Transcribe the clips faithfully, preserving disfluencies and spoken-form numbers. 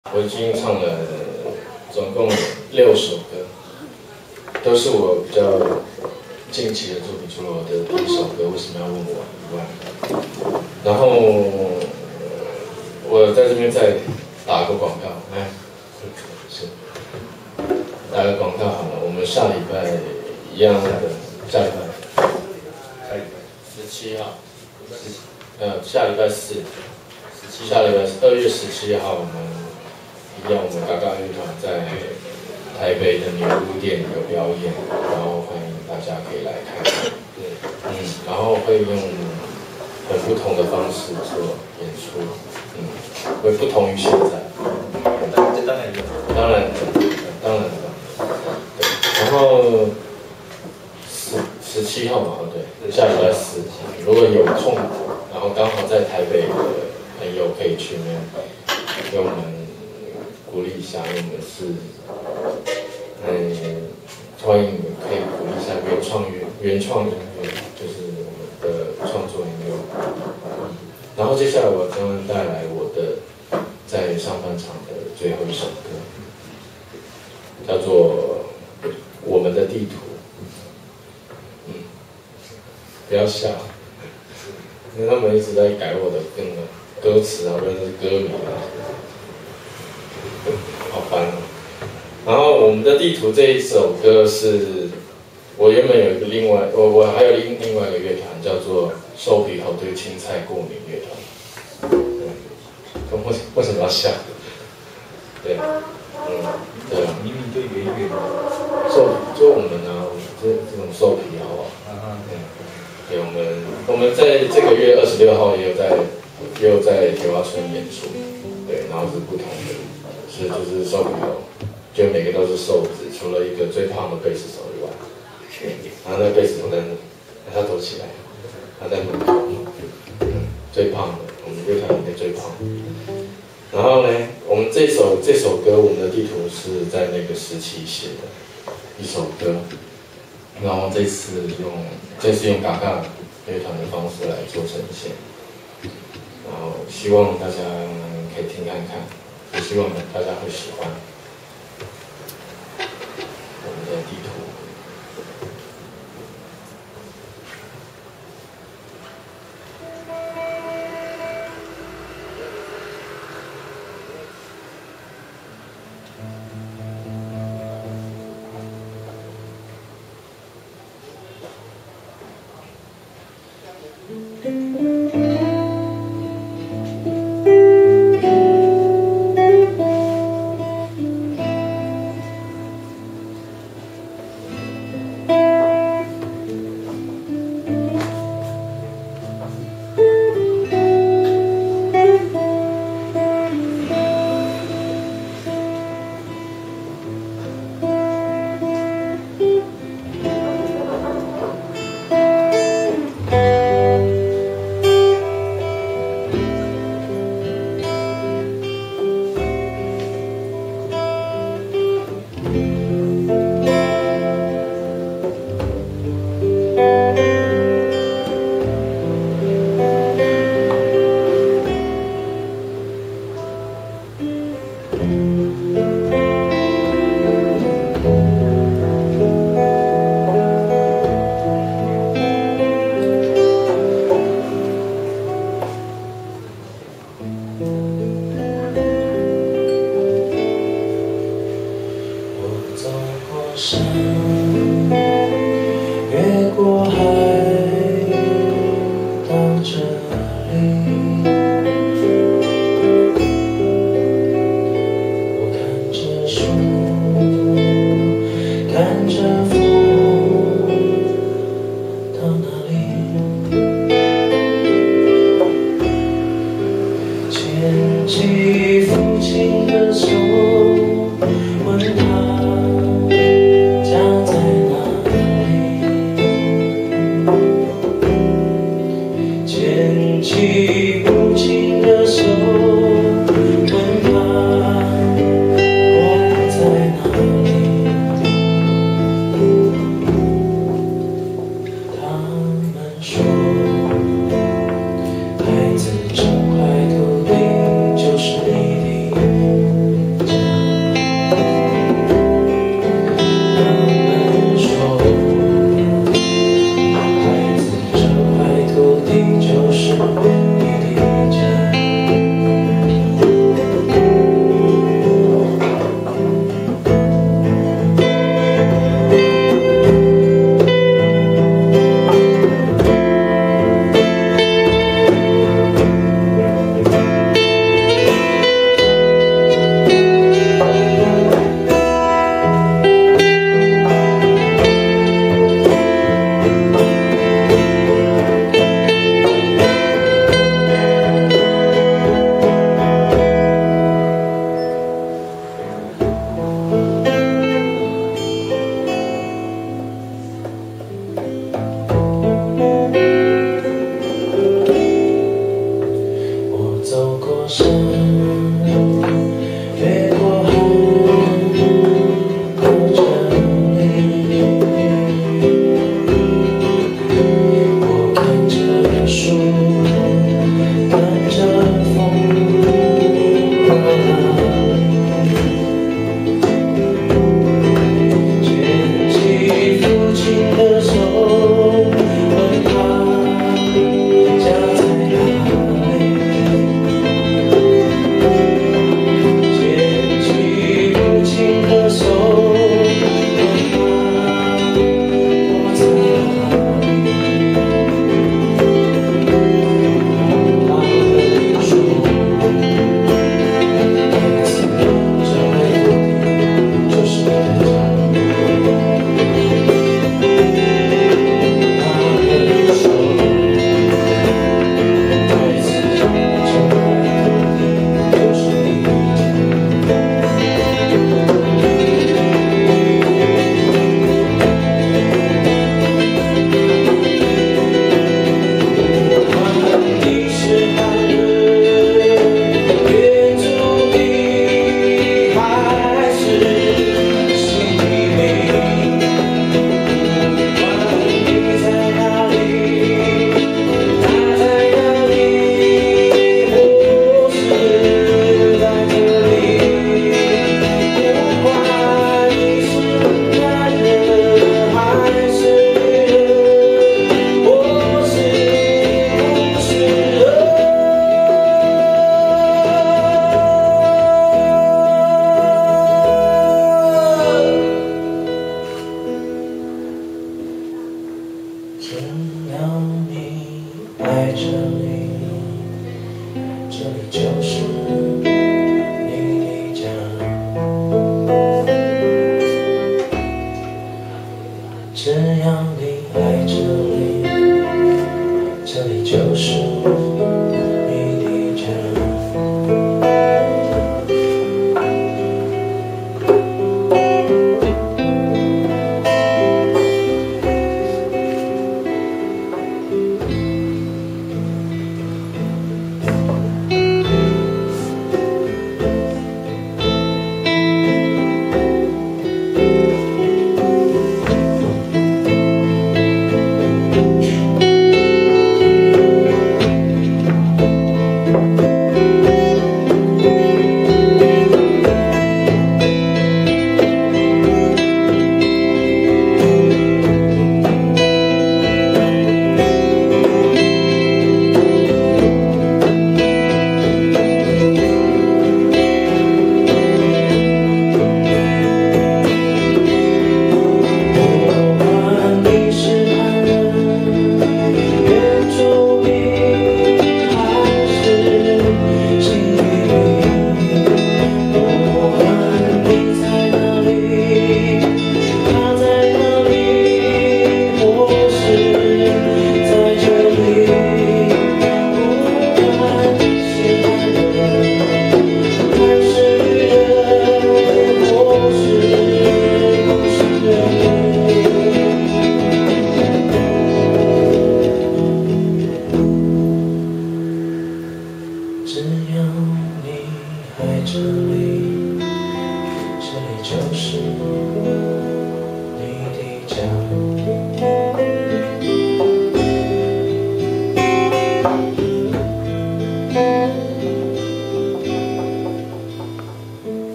我已经唱了总共六首歌，都是我比较近期的作品，除了我的第一首歌为什么要问我以外，然后我在这边再打个广告，哎，是打个广告好了，我们下礼拜一样的，下礼拜，下礼拜十七号，呃，下礼拜四，下礼拜二月十七号我们。一样，我们嘎嘎乐团在台北的女巫店有表演，然后欢迎大家可以来看。对，嗯，然后会用很不同的方式做演出，嗯，会不同于现在。 这当然有， 当然的，当然的。对，然后十十七号嘛，对，下礼拜四，如果有空，然后刚好在台北的朋友可以去那边给我们。鼓励一下，因为我们是，嗯，欢迎你们可以鼓励一下原创原原创音乐，就是我们的创作音乐。然后接下来我将带来我的在上半场的最后一首歌，叫做《我们的地图》。嗯，不要笑，因为他们一直在改我的歌歌词啊，或者是歌名啊。好烦哦。然后我们的地图这一首歌是，我原本有一个另外，我我还有另另外一个乐团叫做瘦皮猴对青菜过敏乐团。对，为为什么要笑？对，嗯，对啊。 明明就圆圆的。 瘦就我们啊，我们这这种瘦皮猴啊。 啊对，对，我们我们在这个月二十六号也有在也有在铁花村演出，对，然后是不同的。是就是瘦皮猴，就每个都是瘦子，除了一个最胖的贝斯手以外，然后那个贝斯手在那，他躲起来，他在门口，嗯，最胖的，我们乐团里面最胖的。然后呢，我们这首这首歌，我们的地图是在那个时期写的一首歌，然后这次用这次用嘎嘎乐团的方式来做呈现，然后希望大家可以听看看。也希望大家会喜欢我们的地图。 我看着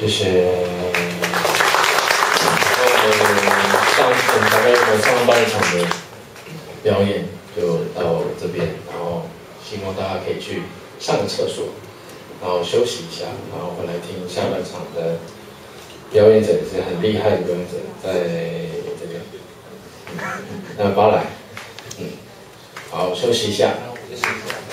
谢谢。上我们大概我们上半场的表演就到这边，然后希望大家可以去上个厕所，然后休息一下，然后回来听下半场的表演者，也是很厉害的表演者，在这边。嗯，那巴莱，嗯，好，休息一下。 谢谢。